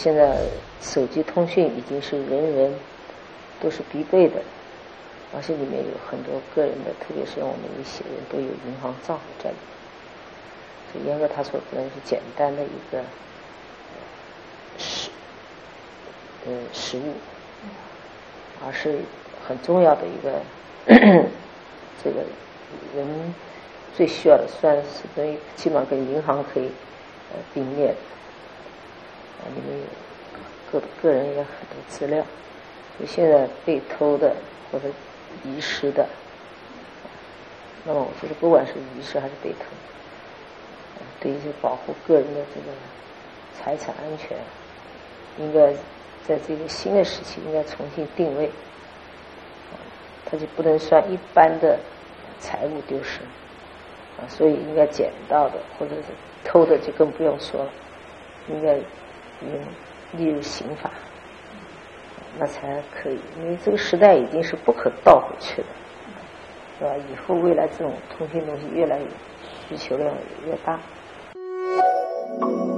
现在手机通讯已经是人人都是必备的，而且里面有很多个人的，特别是我们一些人都有银行账户在里面。所以严格他说不能是简单的一个实物，而是很重要的一个这个人最需要的，算是跟基本上跟银行可以并列的。里面有个人也有很多资料，所以现在被偷的或者遗失的，那么我觉得不管是遗失还是被偷，对于这保护个人的这个财产安全，应该在这个新的时期应该重新定位，它就不能算一般的财物丢失所以应该捡到的或者是偷的就更不用说了，应该列入刑法，那才可以，因为这个时代已经是不可倒回去的，是吧？以后未来这种通讯东西越来越需求量越大。